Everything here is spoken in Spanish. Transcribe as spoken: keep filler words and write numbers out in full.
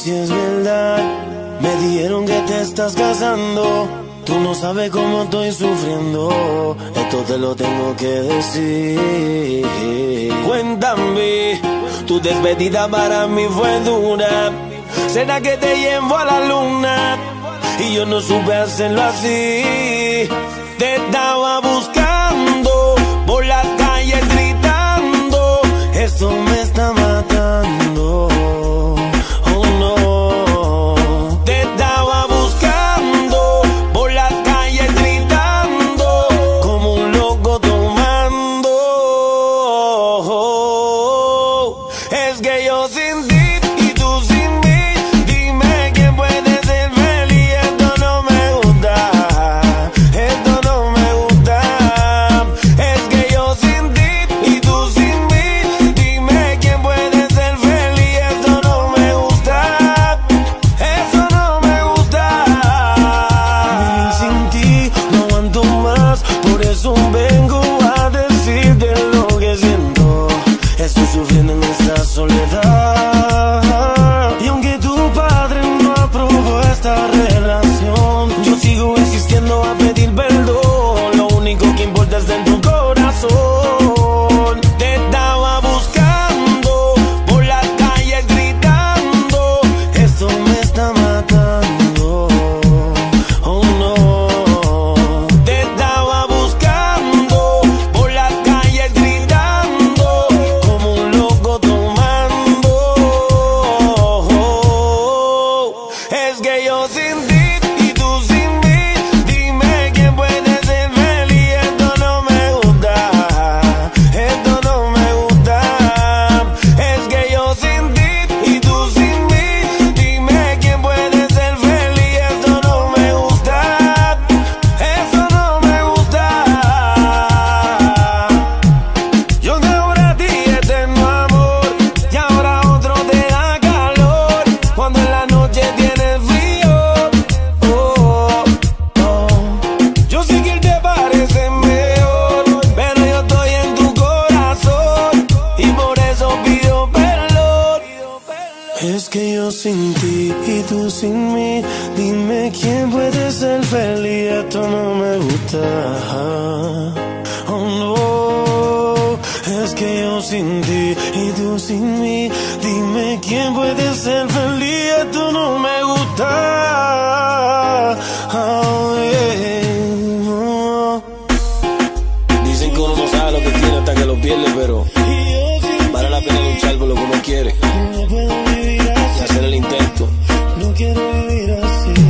si es verdad. Me dijeron que te estás casando. Tú no sabes cómo estoy sufriendo. Esto te lo tengo que decir. Cuéntame, tu despedida para mí fue dura. ¿Será que te llevo a la luna? Y yo no supe hacerlo así. Te estaba buscando por las calles gritando. Esto me está matando. Oh no. Te estaba buscando por las calles gritando como un loco tomando. Es que yo sin ti y tú sin mí. Dime quién puede ser feliz. Esto no me gusta. Esto no me gusta. Es que yo sin ti y tú sin mí. Dime quién puede ser feliz. Esto no me gusta. Eso no me gusta. Vivir sin ti no aguanto más. Por eso vengo a decirte lo que siento. Estoy sufriendo en esta soledad. Y aunque tu padre no aprobó esta relación, yo sigo insistiendo a pedir perdón. Lo único que importa es en tu corazón. Te estaba buscando por las calles gritando. Esto me está matando. Oh no. Te estaba buscando por las calles gritando como un loco tomando. Es que yo sin ti y tú sin mí. Dime quién puede ser feliz. Esto no me gusta. Esto no me gusta. Es que yo sin ti y tú sin mí. Dime quién puede ser feliz. Esto no me gusta. Eso no me gusta. Yo de ahora a ti eterno amor. Y ahora otro te da calor. Cuando en la noche tienes frío. Oh, oh. Yo sé que él te parece mejor, pero yo estoy en tu corazón y por eso pido perdón. Es que yo sin ti y tú sin mí. Dime quién puede ser feliz. Esto no me gusta. Oh no. Es que yo sin ti y tú sin mí. Dime quién puede ser feliz. Esto no me gusta. Oh, yeah. Oh. Dicen que uno no sabe lo que tiene hasta que lo pierde, pero vale la pena luchar por lo que uno quiere No puedo vivir y así. hacer el intento. No quiero vivir así.